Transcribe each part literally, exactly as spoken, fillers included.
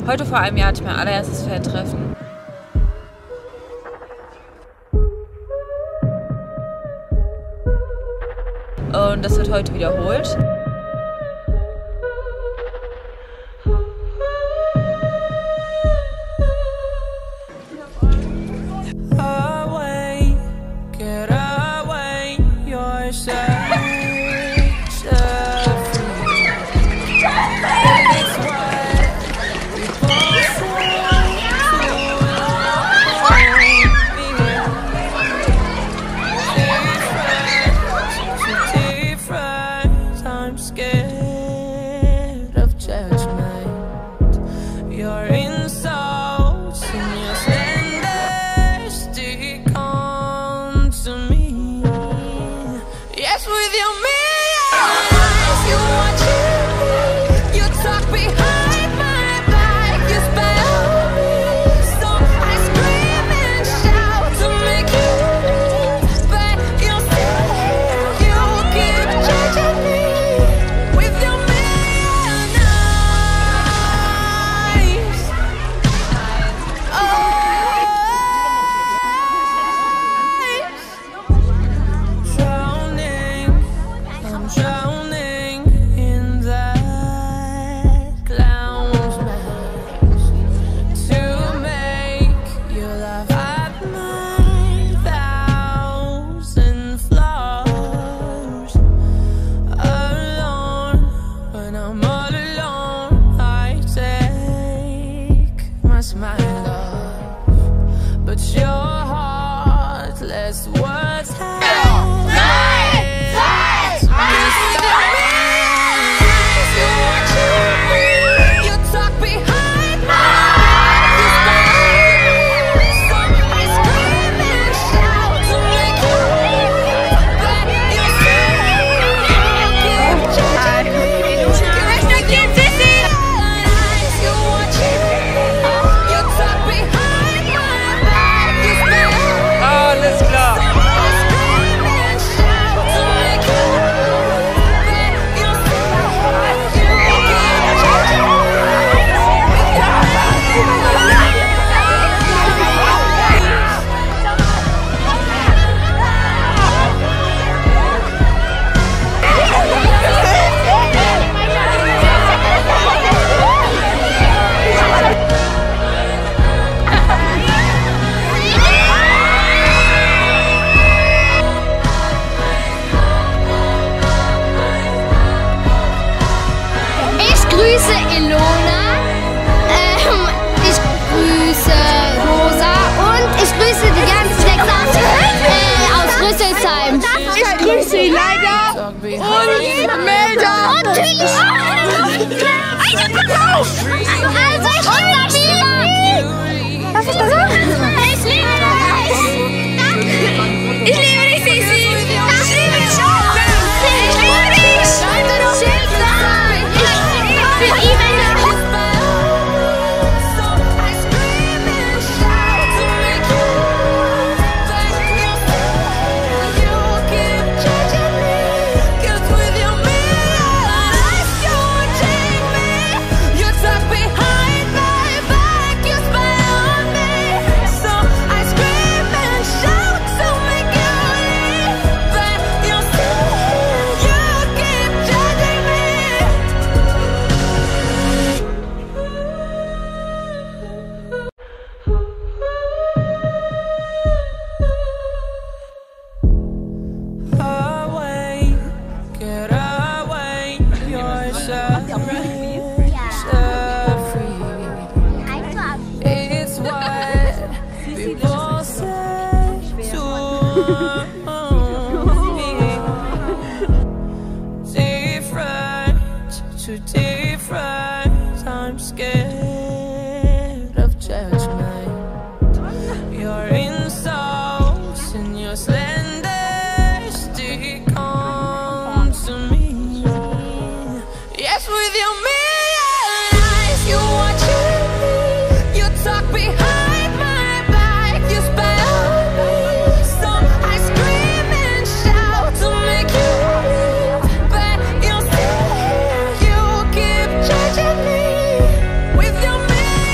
Heute vor einem Jahr hatte ich mein allererstes Fan-Treffen. Und das wird heute wiederholt. Ich grüße Ilona, ähm, ich grüße Rosa und ich grüße die ganze Sechs äh, aus Rüsselsheim. Ich grüße Leida und Melda. Und Tilly. Also ich grüße Sabina. Was ist das? Ich liebe dich. Danke. Ich liebe dich, Sisi. Ich liebe dich auch. Ich liebe dich. Too different, I'm scared of judgment. Your insults and your slender stick on to me. Yes, with your million eyes, you watching me. You talk behind my back, you spy on me. So I scream and shout to make you leave, but you're still here. You keep judging me with your million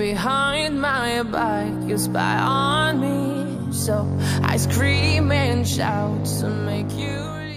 behind my back, you spy on me. So I scream and shout to make you